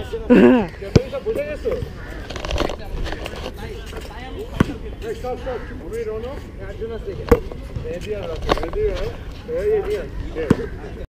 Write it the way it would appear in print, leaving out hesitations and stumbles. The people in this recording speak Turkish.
বুঝে গেছো? সব ভূমি রনো একজন আছে রেডি আর রেডি